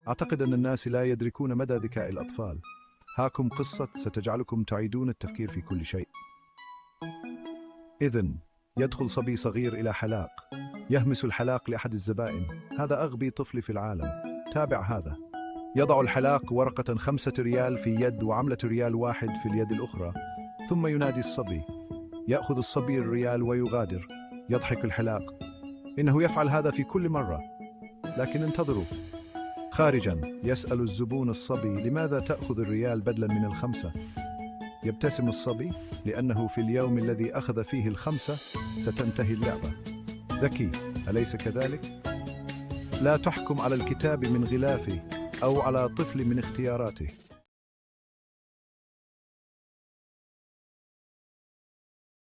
أعتقد أن الناس لا يدركون مدى ذكاء الأطفال. هاكم قصة ستجعلكم تعيدون التفكير في كل شيء. إذن يدخل صبي صغير إلى حلاق، يهمس الحلاق لأحد الزبائن. هذا أغبي طفل في العالم. تابع هذا. يضع الحلاق ورقة 5 ريال في يد وعملة ريال واحد في اليد الأخرى، ثم ينادي الصبي. يأخذ الصبي الريال ويغادر. يضحك الحلاق. إنه يفعل هذا في كل مرة. لكن انتظروا. خارجا يسأل الزبون الصبي: لماذا تأخذ الريال بدلا من ال5؟ يبتسم الصبي لأنه في اليوم الذي أخذ فيه ال5 ستنتهي اللعبة. ذكي، أليس كذلك؟ لا تحكم على الكتاب من غلافه أو على طفل من اختياراته.